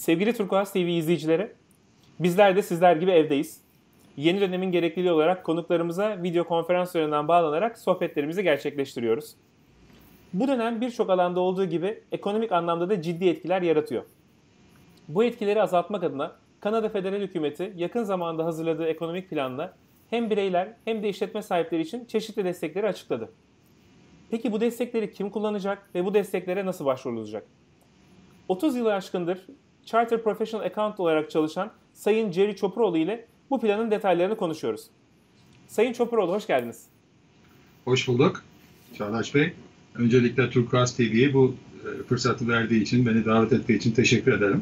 Sevgili Turkuaz TV izleyicileri, bizler de sizler gibi evdeyiz. Yeni dönemin gerekliliği olarak konuklarımıza video konferans üzerinden bağlanarak sohbetlerimizi gerçekleştiriyoruz. Bu dönem birçok alanda olduğu gibi ekonomik anlamda da ciddi etkiler yaratıyor. Bu etkileri azaltmak adına Kanada Federal Hükümeti yakın zamanda hazırladığı ekonomik planla hem bireyler hem de işletme sahipleri için çeşitli destekleri açıkladı. Peki bu destekleri kim kullanacak ve bu desteklere nasıl başvurulacak? 30 yılı aşkındır Chartered Professional Accountant olarak çalışan Sayın Jerry Çopuroğlu ile bu planın detaylarını konuşuyoruz. Sayın Çopuroğlu, hoş geldiniz. Hoş bulduk Çağdaş Bey. Öncelikle Turkuaz TV'ye bu fırsatı verdiği için, beni davet ettiği için teşekkür ederim.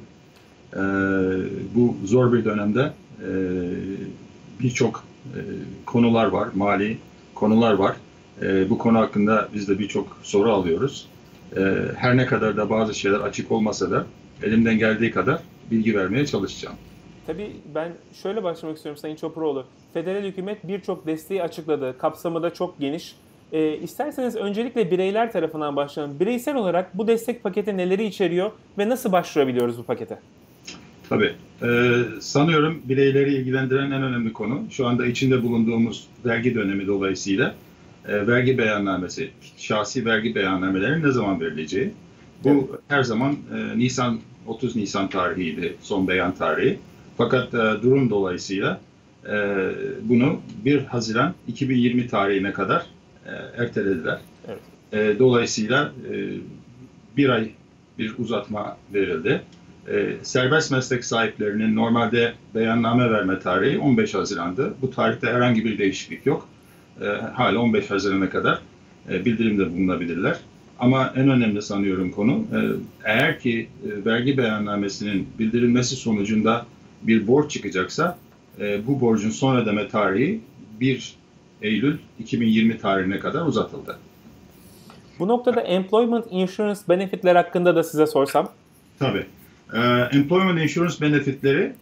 Bu zor bir dönemde birçok konular var, mali konular var. Bu konu hakkında biz de birçok soru alıyoruz. Her ne kadar da bazı şeyler açık olmasa da elimden geldiği kadar bilgi vermeye çalışacağım. Tabii ben şöyle başlamak istiyorum Sayın Çopuroğlu. Federal hükümet birçok desteği açıkladı. Kapsamı da çok geniş. İsterseniz öncelikle bireyler tarafından başlayalım. Bireysel olarak bu destek paketi neleri içeriyor ve nasıl başvurabiliyoruz bu pakete? Tabii. Sanıyorum bireyleri ilgilendiren en önemli konu şu anda içinde bulunduğumuz vergi dönemi dolayısıyla vergi beyannamesi, şahsi vergi beyannamelerinin ne zaman verileceği. Bu evet, her zaman 30 Nisan tarihiydi son beyan tarihi. Fakat durum dolayısıyla bunu 1 Haziran 2020 tarihine kadar ertelediler. Evet. Dolayısıyla bir ay bir uzatma verildi. Serbest meslek sahiplerinin normalde beyanname verme tarihi 15 Haziran'dı. Bu tarihte herhangi bir değişiklik yok. Hala 15 Haziran'a kadar bildirimde bulunabilirler. Ama en önemli sanıyorum konu, eğer ki vergi beyannamesinin bildirilmesi sonucunda bir borç çıkacaksa, bu borcun son ödeme tarihi 1 Eylül 2020 tarihine kadar uzatıldı. Bu noktada Employment Insurance Benefitler hakkında da size sorsam? Tabii. Employment Insurance Benefitleri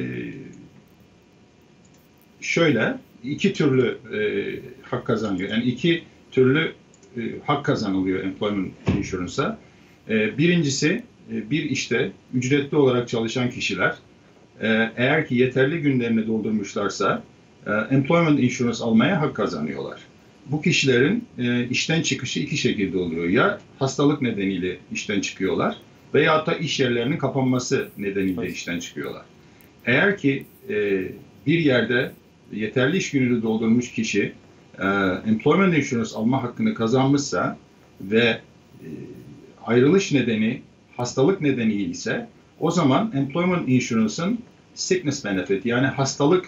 şöyle, iki türlü hak kazanıyor. Yani iki türlü hak kazanılıyor Employment Insurance'a. Birincisi, bir işte ücretli olarak çalışan kişiler eğer ki yeterli günlerini doldurmuşlarsa Employment Insurance almaya hak kazanıyorlar. Bu kişilerin işten çıkışı iki şekilde oluyor. Ya hastalık nedeniyle işten çıkıyorlar veyahut da iş yerlerinin kapanması nedeniyle işten çıkıyorlar. Eğer ki bir yerde yeterli iş gününü doldurmuş kişi Employment Insurance alma hakkını kazanmışsa ve ayrılış nedeni hastalık nedeni ise o zaman Employment Insurance'ın sickness benefit yani hastalık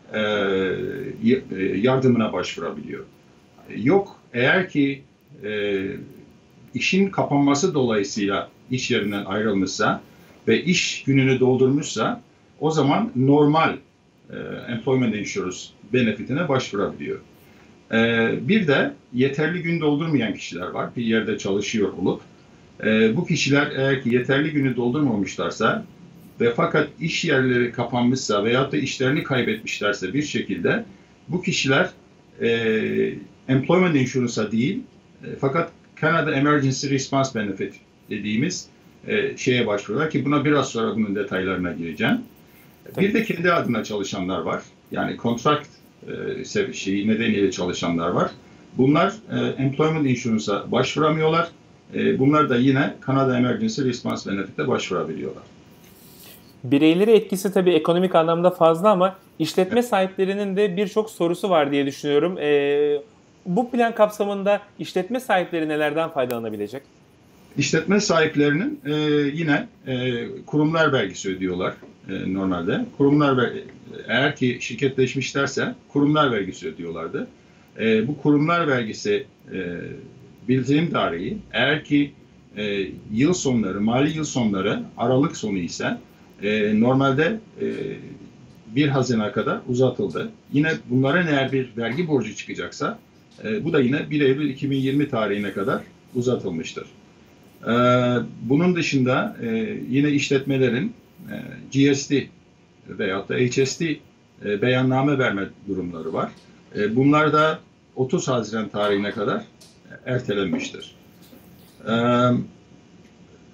yardımına başvurabiliyor. Yok, eğer ki işin kapanması dolayısıyla iş yerinden ayrılmışsa ve iş gününü doldurmuşsa o zaman normal Employment Insurance benefitine başvurabiliyor. Bir de yeterli gün doldurmayan kişiler var. Bir yerde çalışıyor olup bu kişiler eğer ki yeterli günü doldurmamışlarsa ve fakat iş yerleri kapanmışsa veyahut da işlerini kaybetmişlerse bir şekilde bu kişiler Employment Insurance'a değil fakat Canada Emergency Response Benefit dediğimiz şeye başvuruyorlar ki buna biraz sonra bunun detaylarına gireceğim. Tabii. Bir de kendi adına çalışanlar var. Yani kontrakt nedeniyle çalışanlar var. Bunlar Employment Insurance'a başvuramıyorlar. Bunlar da yine Canada Emergency Response Benefit'e başvurabiliyorlar. Bireyleri etkisi tabii ekonomik anlamda fazla ama işletme sahiplerinin de birçok sorusu var diye düşünüyorum. Bu plan kapsamında işletme sahipleri nelerden faydalanabilecek? İşletme sahiplerinin yine kurumlar vergisi ödüyorlar normalde. Eğer ki şirketleşmişlerse kurumlar vergisi ödüyorlardı. Bu kurumlar vergisi bildirim tarihi eğer ki yıl sonları, mali yıl sonları Aralık sonu ise normalde 1 Haziran'a kadar uzatıldı. Yine bunların eğer bir vergi borcu çıkacaksa bu da yine 1 Eylül 2020 tarihine kadar uzatılmıştır. Bunun dışında yine işletmelerin GST veyahut da HST beyanname verme durumları var. Bunlar da 30 Haziran tarihine kadar ertelenmiştir.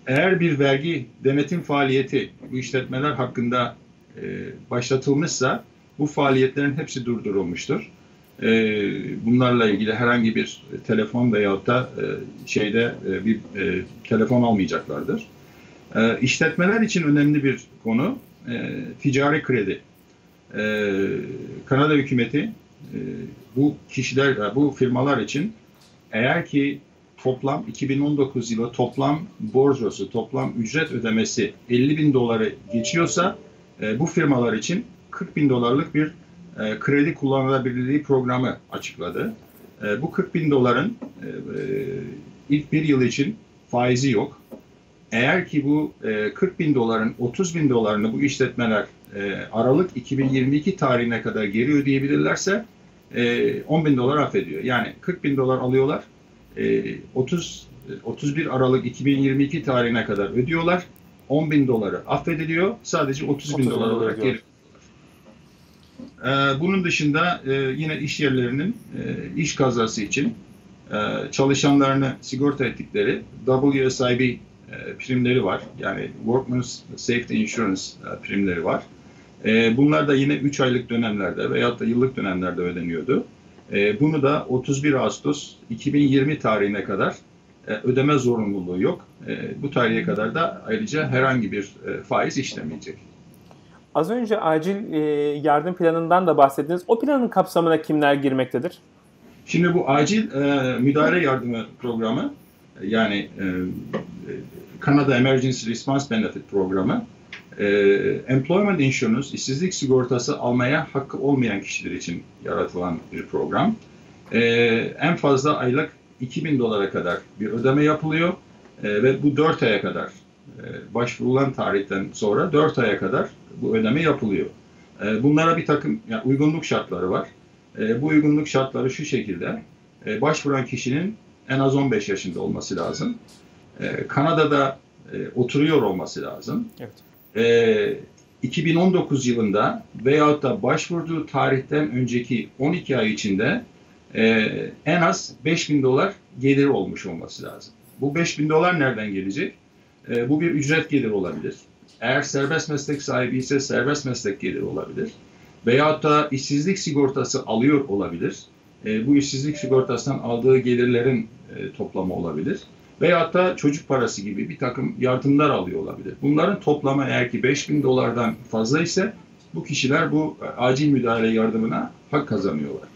eğer bir vergi denetim faaliyeti bu işletmeler hakkında başlatılmışsa bu faaliyetlerin hepsi durdurulmuştur. Bunlarla ilgili herhangi bir telefon veyahut da bir telefon almayacaklardır. İşletmeler için önemli bir konu ticari kredi. Kanada hükümeti bu firmalar için eğer ki toplam 2019 yılı toplam borcosu, toplam ücret ödemesi 50 bin doları geçiyorsa bu firmalar için 40 bin dolarlık bir kredi kullanılabilirliği programı açıkladı. Bu 40 bin doların ilk bir yıl için faizi yok. Eğer ki bu 40 bin doların 30 bin dolarını bu işletmeler Aralık 2022 tarihine kadar geri ödeyebilirlerse 10 bin dolar affediyor. Yani 40 bin dolar alıyorlar, 31 Aralık 2022 tarihine kadar ödüyorlar, 10 bin doları affediliyor, sadece 30 bin dolar olarak geri ödüyorlar. Bunun dışında yine iş yerlerinin iş kazası için çalışanlarını sigorta ettikleri WSIB primleri var. Yani Workmen's Safety Insurance primleri var. Bunlar da yine 3 aylık dönemlerde veyahut da yıllık dönemlerde ödeniyordu. Bunu da 31 Ağustos 2020 tarihine kadar ödeme zorunluluğu yok. Bu tarihe kadar da ayrıca herhangi bir faiz işlemeyecek. Az önce acil yardım planından da bahsettiniz. O planın kapsamına kimler girmektedir? Şimdi bu acil müdahale yardımı programı, yani Canada Emergency Response Benefit programı, Employment Insurance, işsizlik sigortası almaya hakkı olmayan kişiler için yaratılan bir program. En fazla aylık 2.000 dolara kadar bir ödeme yapılıyor ve bu 4 aya kadar, başvurulan tarihten sonra 4 aya kadar bu ödeme yapılıyor. Bunlara bir takım uygunluk şartları var. Bu uygunluk şartları şu şekilde: başvuran kişinin en az 15 yaşında olması lazım. Kanada'da oturuyor olması lazım. Evet. 2019 yılında veyahut da başvurduğu tarihten önceki 12 ay içinde en az 5.000 dolar geliri olmuş olması lazım. Bu 5.000 dolar nereden gelecek? Bu bir ücret geliri olabilir. Eğer serbest meslek sahibi ise serbest meslek geliri olabilir. Veyahut da işsizlik sigortası alıyor olabilir. Bu işsizlik sigortasından aldığı gelirlerin toplamı olabilir. Veyahut da çocuk parası gibi bir takım yardımlar alıyor olabilir. Bunların toplamı eğer ki 5.000 dolardan fazla ise bu kişiler bu acil müdahale yardımına hak kazanıyorlar.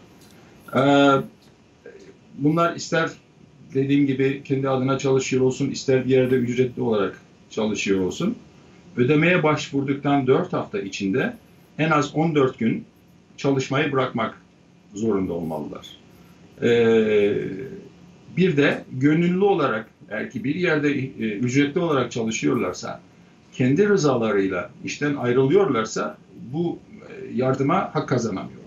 Bunlar ister dediğim gibi kendi adına çalışıyor olsun, ister bir yerde ücretli olarak çalışıyor olsun, ödemeye başvurduktan 4 hafta içinde en az 14 gün çalışmayı bırakmak zorunda olmalılar. Bir de gönüllü olarak, eğer ki bir yerde ücretli olarak çalışıyorlarsa, kendi rızalarıyla işten ayrılıyorlarsa bu yardıma hak kazanamıyorlar.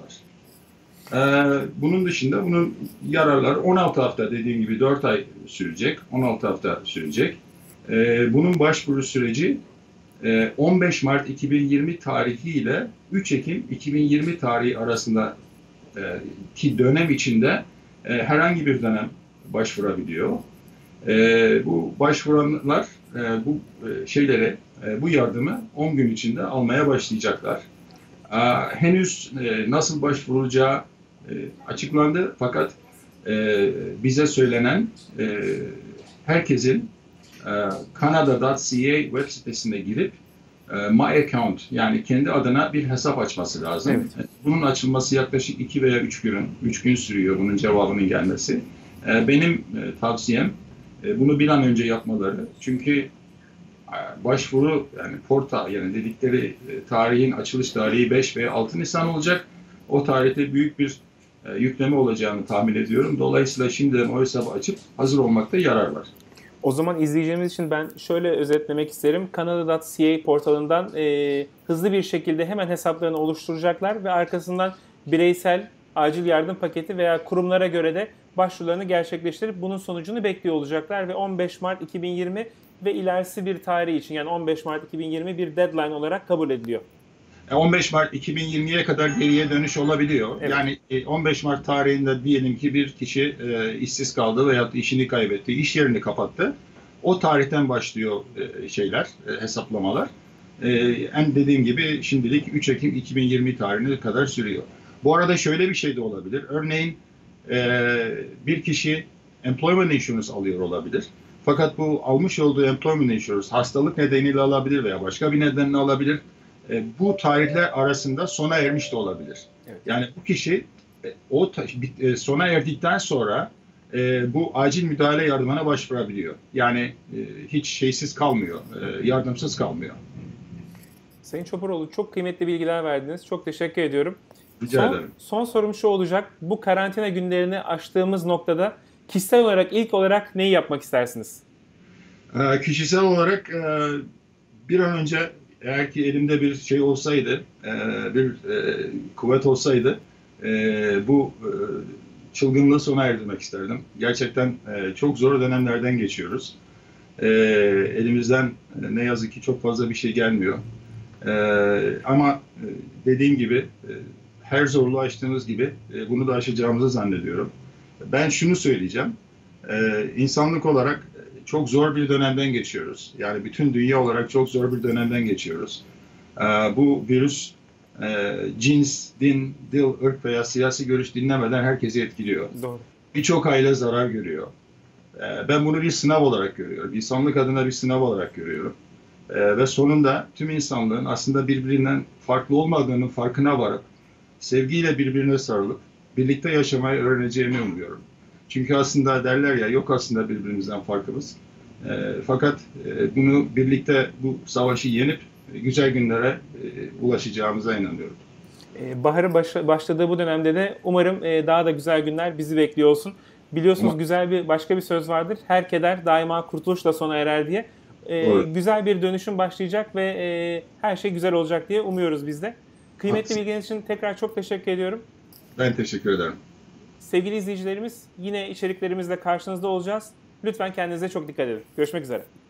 Bunun dışında bunun yararları 16 hafta, dediğim gibi 4 ay sürecek, 16 hafta sürecek. Bunun başvuru süreci 15 Mart 2020 tarihi ile 3 Ekim 2020 tarihi arasında ki dönem içinde herhangi bir dönem başvurabiliyor. Bu başvuranlar bu yardımı 10 gün içinde almaya başlayacaklar. Henüz nasıl başvurulacağı açıklandı, fakat bize söylenen herkesin Canada.ca web sitesine girip My Account, yani kendi adına bir hesap açması lazım. Evet. Bunun açılması yaklaşık 2 veya 3 gün sürüyor bunun cevabının gelmesi. Benim tavsiyem bunu bir an önce yapmaları. Çünkü başvuru, yani portal, yani dedikleri tarihin açılış tarihi 5 veya 6 Nisan olacak. O tarihte büyük bir yükleme olacağını tahmin ediyorum. Dolayısıyla şimdiden o hesabı açıp hazır olmakta yarar var. O zaman izleyeceğimiz için ben şöyle özetlemek isterim. Canada.ca portalından hızlı bir şekilde hemen hesaplarını oluşturacaklar ve arkasından bireysel acil yardım paketi veya kurumlara göre de başvurularını gerçekleştirip bunun sonucunu bekliyor olacaklar ve 15 Mart 2020 ve ilerisi bir tarih için, yani 15 Mart 2020 bir deadline olarak kabul ediliyor. 15 Mart 2020'ye kadar geriye dönüş olabiliyor. Evet. Yani 15 Mart tarihinde diyelim ki bir kişi işsiz kaldı veyahut işini kaybetti, iş yerini kapattı. O tarihten başlıyor hesaplamalar. Dediğim gibi şimdilik 3 Ekim 2020 tarihine kadar sürüyor. Bu arada şöyle bir şey de olabilir. Örneğin bir kişi employment insurance alıyor olabilir. Fakat bu almış olduğu employment insurance hastalık nedeniyle alabilir veya başka bir nedenle alabilir. Bu tarihler arasında sona ermiş de olabilir. Evet. Yani bu kişi sona erdikten sonra bu acil müdahale yardımına başvurabiliyor. Yani hiç şeysiz kalmıyor, yardımsız kalmıyor. Sayın Çopuroğlu, çok kıymetli bilgiler verdiniz. Çok teşekkür ediyorum. Rica ederim. Son sorum şu olacak. Bu karantina günlerini aştığımız noktada kişisel olarak ilk olarak neyi yapmak istersiniz? Kişisel olarak bir an önce eğer ki elimde bir şey olsaydı, bir kuvvet olsaydı bu çılgınlığı sona erdirmek isterdim. Gerçekten çok zor dönemlerden geçiyoruz. Elimizden ne yazık ki çok fazla bir şey gelmiyor. Ama dediğim gibi her zorluğu aştığımız gibi bunu da aşacağımızı zannediyorum. Ben şunu söyleyeceğim. İnsanlık olarak çok zor bir dönemden geçiyoruz. Yani bütün dünya olarak çok zor bir dönemden geçiyoruz. Bu virüs cins, din, dil, ırk veya siyasi görüş dinlemeden herkesi etkiliyor. Doğru. Birçok aile zarar görüyor. Ben bunu bir sınav olarak görüyorum. İnsanlık adına bir sınav olarak görüyorum. Ve sonunda tüm insanlığın aslında birbirinden farklı olmadığının farkına varıp sevgiyle birbirine sarılıp birlikte yaşamayı öğreneceğini umuyorum. Çünkü aslında derler ya, yok aslında birbirimizden farkımız. Fakat bunu birlikte, bu savaşı yenip güzel günlere ulaşacağımıza inanıyorum. Baharın başladığı bu dönemde de umarım daha da güzel günler bizi bekliyor olsun. Biliyorsunuz başka bir söz vardır. Her keder daima kurtuluşla sona erer diye. Güzel bir dönüşüm başlayacak ve her şey güzel olacak diye umuyoruz biz de. Kıymetli bilginiz için tekrar çok teşekkür ediyorum. Ben teşekkür ederim. Sevgili izleyicilerimiz, yine içeriklerimizle karşınızda olacağız. Lütfen kendinize çok dikkat edin. Görüşmek üzere.